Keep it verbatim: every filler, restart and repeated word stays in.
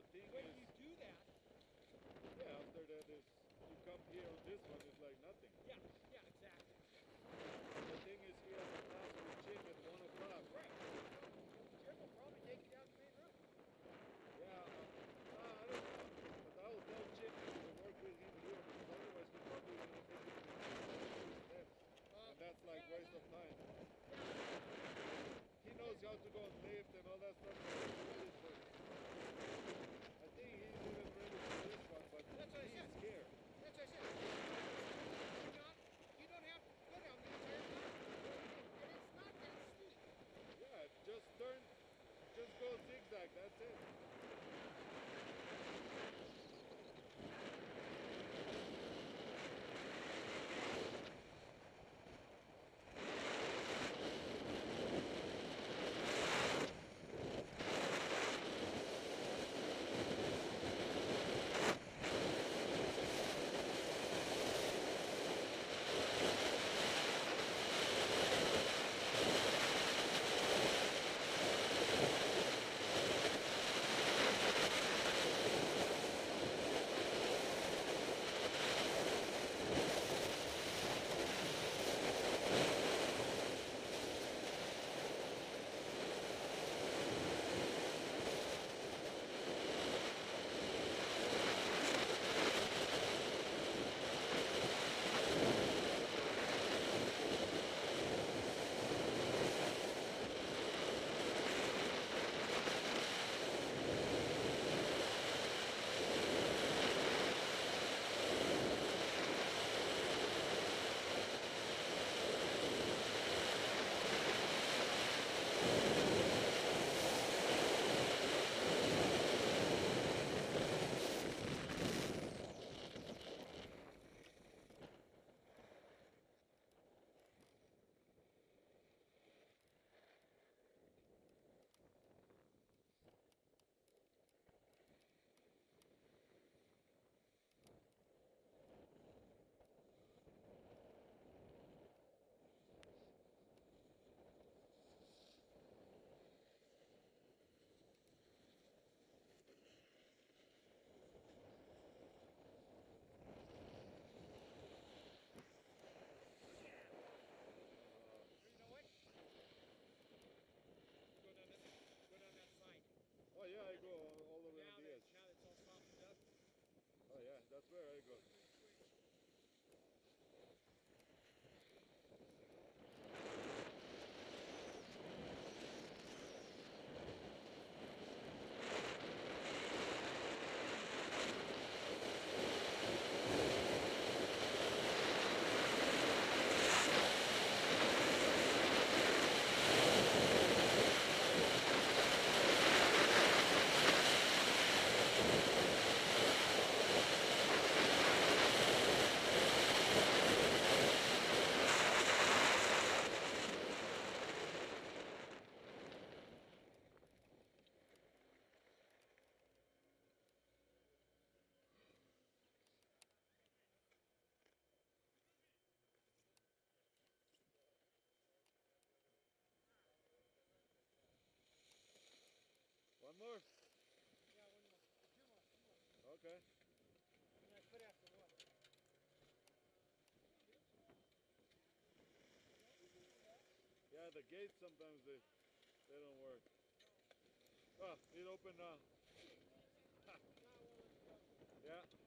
thing when is, you do that, yeah, after that is, you come here on this one, it's like nothing. yeah, yeah, exactly. The thing is, he has a class with Jim at one o'clock. Right. Jim will probably take you down the main road. Yeah, uh, uh, I don't know. But I will tell Jim to work with him here because otherwise he probably going to take it to the steps. Uh, And that's like yeah, waste yeah. of time. Yeah. He knows how to go and lift and all that stuff. So he's ready for it. I think he's even ready for this one, but That's what I he's said. scared. That's what I said. Do not, you don't have to go down the entire mountain. And it's not that steep. Yeah, just turn, just go zigzag, that's it. Or you know what? Go down that, go down that side. Oh yeah, I go all, all the way Now on the that, edge. now that it's all softened up. Oh yeah, that's where I go. Switch, switch. One more? Yeah, one more. Two more, two more. Okay. And I quit after one. Yeah, the gates sometimes they, they don't work. Oh, it opened now. Now I won't let you go. Yeah.